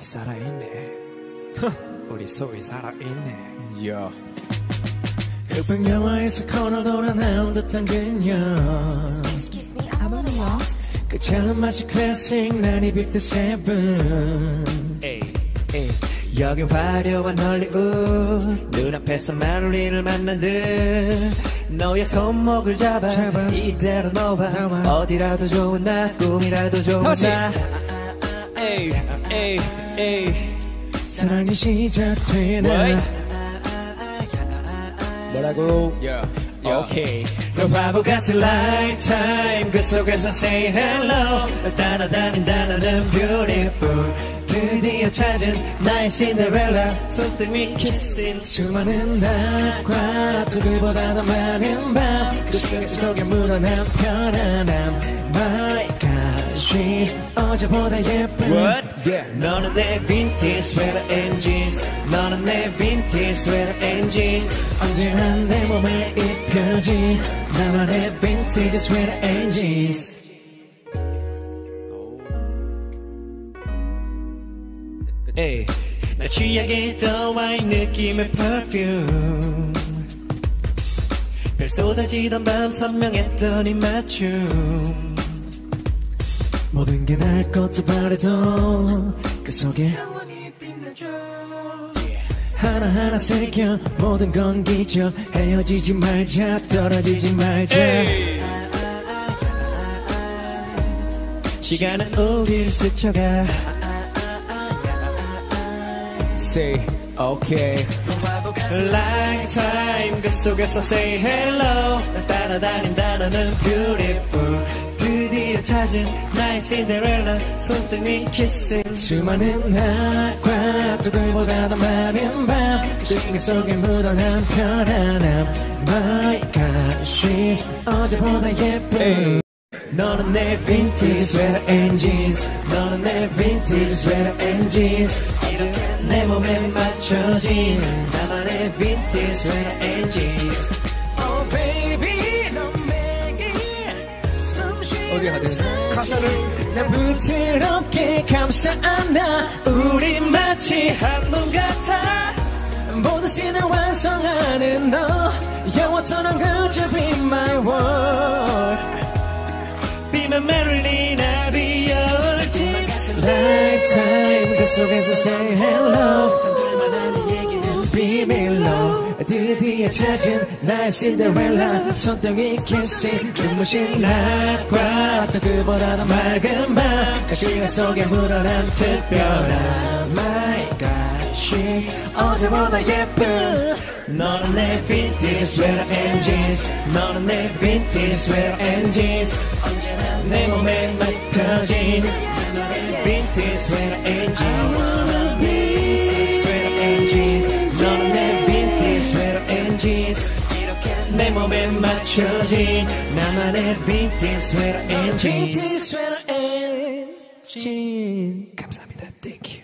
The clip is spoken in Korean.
살아있네. 우리 소희 살아있네. 야. 흑백 영화에서 코너 돌아 나온 듯한 그녀. 그 차는 마치 클래식 957. 여긴 화려한 헐리우드 눈앞에서만 우리를 만난 듯 너의 손목을 잡아 이대로 놓아 어디라도 좋은 나 꿈이라도 좋은 나 사랑이 시작되나 뭐라고? 오케이 너 바보 같은 lifetime 그 속에서 say hello 널 따라다닌다 너는 beautiful 드디어 찾은 나의 신데렐라 손등 위 키싱 수많은 낮과 또 그보다 더 많은 밤그 속에 묻어난 편안함 My God she's 어제보다 예쁜 What? Yeah. 너는 내 vintage sweater and jeans 너는 내 vintage sweater and jeans 언제나 내 몸에 입혀진 나만의 vintage sweater and jeans 에이, 나 취하게 떠와인 느낌의 perfume 별 쏟아지던 밤 선명했던 이 맞춤 모든 게 날 것도 바래도 그 속에 하나하나 새겨 모든 건 기적 헤어지지 말자 떨어지지 말자 시간은 우리를 스쳐가 Say okay Lifetime 그 속에서 say hello 날 따라다닌다 너는 beautiful 드디어 찾은 나의 신데렐라 손등 위 키싱 수많은 낮과 또 그보다 더 많은 밤 그 속에 묻어난 편안함 My God she's 어제보다 예쁜 너는 내 vintage sweater and jeans 너는 내 vintage sweater and jeans 이렇게 내 몸에 맞춰진 나만의 vintage sweater and jeans Oh baby 넌 내게 어디 가든 가사를 난 부드럽게 감싸 안아 우리 마치 한 몸 같아 모든 씬을 완성하는 너 영원토록 그저 be my world Be my Marilyn, I'll be your dear Lifetime 그 속에서 say hello 단둘만 하는 얘기는 비밀로 드디어 찾은 나의 신데렐라 손등이 kissing 눈부신 낮과 또 그보다 더 맑은 밤 그 시간 속에 묻어난 특별한 My God she's 어제보다 예쁜 너는 내 vintage sweater and jeans 너는 내 vintage sweater and jeans 언제나 내 몸에 맡겨진 나의 vintage sweater and jeans sweater and jeans 너는 내 vintage sweater and jeans 이렇게 내 몸에 맞춰진 나만의 vintage sweater and jeans 감사합니다. Thank you.